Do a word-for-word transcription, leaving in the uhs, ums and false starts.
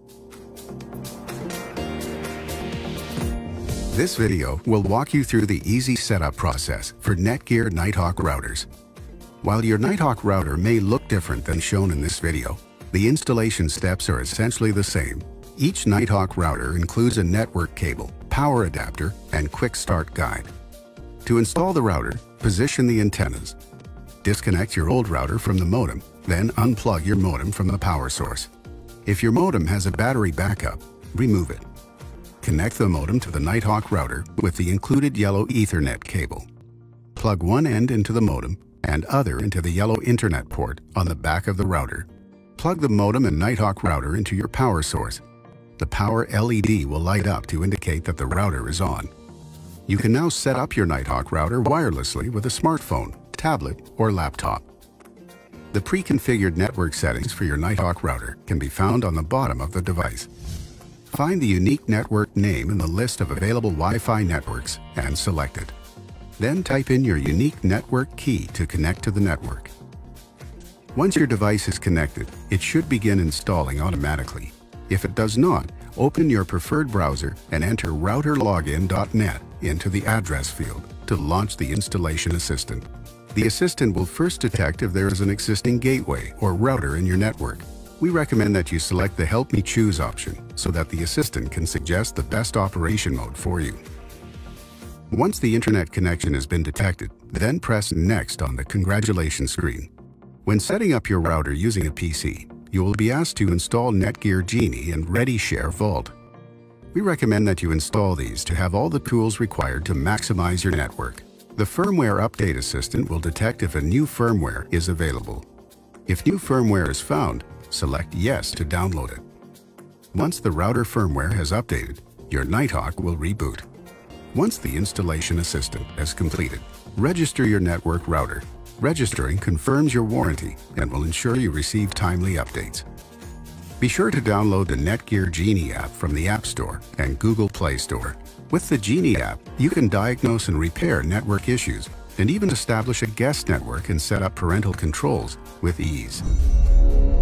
This video will walk you through the easy setup process for Netgear Nighthawk routers. While your Nighthawk router may look different than shown in this video, the installation steps are essentially the same. Each Nighthawk router includes a network cable, power adapter, and quick start guide. To install the router, position the antennas. Disconnect your old router from the modem, then unplug your modem from the power source. If your modem has a battery backup, remove it. Connect the modem to the Nighthawk router with the included yellow Ethernet cable. Plug one end into the modem and other into the yellow Internet port on the back of the router. Plug the modem and Nighthawk router into your power source. The power L E D will light up to indicate that the router is on. You can now set up your Nighthawk router wirelessly with a smartphone, tablet, or laptop. The pre-configured network settings for your Nighthawk router can be found on the bottom of the device. Find the unique network name in the list of available Wi-Fi networks and select it. Then type in your unique network key to connect to the network. Once your device is connected, it should begin installing automatically. If it does not, open your preferred browser and enter router login dot net into the address field to launch the installation assistant. The assistant will first detect if there is an existing gateway or router in your network. We recommend that you select the Help Me Choose option so that the assistant can suggest the best operation mode for you. Once the internet connection has been detected, then press Next on the Congratulations screen. When setting up your router using a P C, you will be asked to install Netgear Genie and ReadyShare Vault. We recommend that you install these to have all the tools required to maximize your network. The Firmware Update Assistant will detect if a new firmware is available. If new firmware is found, select Yes to download it. Once the router firmware has updated, your Nighthawk will reboot. Once the installation assistant is completed, register your network router. Registering confirms your warranty and will ensure you receive timely updates. Be sure to download the Netgear Genie app from the App Store and Google Play Store. With the Genie app, you can diagnose and repair network issues and even establish a guest network and set up parental controls with ease.